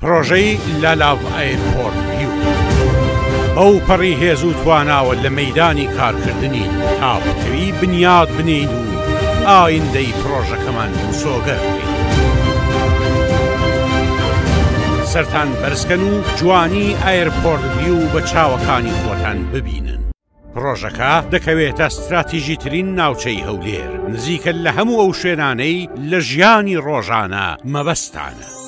پرۆژەی لالاڤ ئایرپۆرت ڤیو بەو پەڕی هێز و تواناوە لە مەیدانی کارکردنی تا بتوی بنیاد بنین و ئایندەی پرۆژەکەمان سۆگەر بکەین. سەرتان بەرزکەن و جوانی ئایرپۆرت ڤیو بە چاوەکانی خۆتان ببینن. پرۆژەکە دەکەوێتە استراتیژیترین ناوچەی هەولێر، نزیکە لە هەموو ئەو شوێنانەی لە ژیانی ڕۆژانە مەبەستانە.